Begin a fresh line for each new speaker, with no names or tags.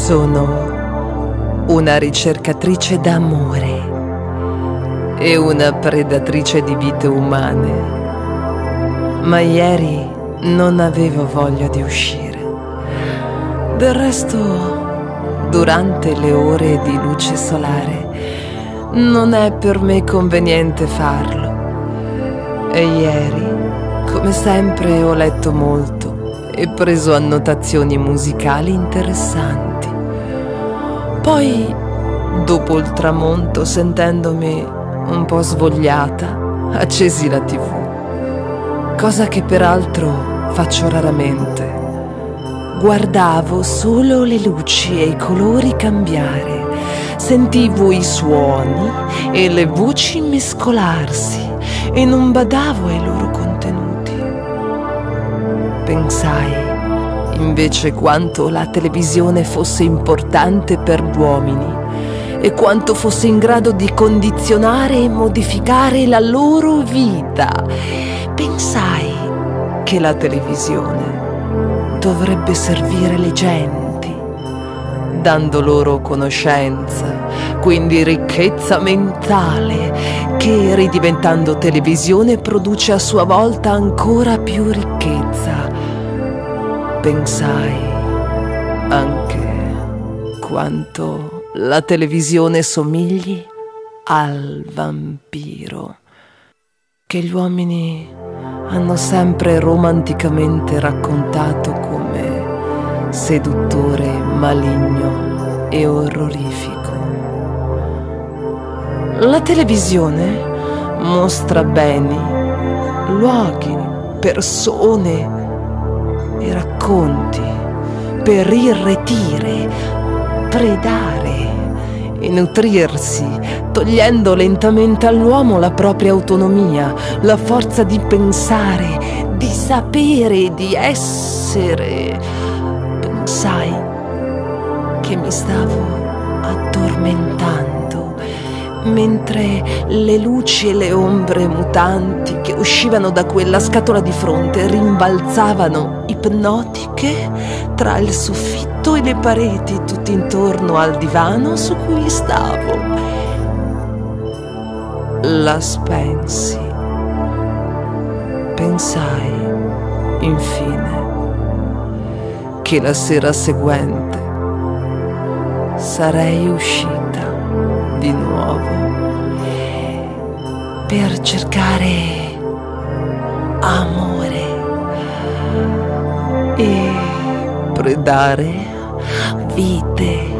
Sono una ricercatrice d'amore e una predatrice di vite umane, ma ieri non avevo voglia di uscire. Del resto, durante le ore di luce solare, non è per me conveniente farlo. E ieri, come sempre, ho letto molto e preso annotazioni musicali interessanti. Poi, dopo il tramonto, sentendomi un po' svogliata, accesi la TV, cosa che peraltro faccio raramente. Guardavo solo le luci e i colori cambiare, sentivo i suoni e le voci mescolarsi e non badavo ai loro contenuti. Pensai invece quanto la televisione fosse importante per gli uomini e quanto fosse in grado di condizionare e modificare la loro vita. Pensai che la televisione dovrebbe servire le genti, dando loro conoscenza, quindi ricchezza mentale, che ridiventando televisione produce a sua volta ancora più ricchezza. Pensai anche quanto la televisione somigli al vampiro, che gli uomini hanno sempre romanticamente raccontato come seduttore, maligno e orrorifico. La televisione mostra beni, luoghi, persone e racconti per irretire, predare e nutrirsi, togliendo lentamente all'uomo la propria autonomia, la forza di pensare, di sapere, di essere. Pensai che mi stavo addormentando, mentre le luci e le ombre mutanti che uscivano da quella scatola di fronte rimbalzavano ipnotiche tra il soffitto e le pareti tutti intorno al divano su cui stavo. La spensi. Pensai, infine, che la sera seguente sarei uscita di nuovo per cercare amore e predare vite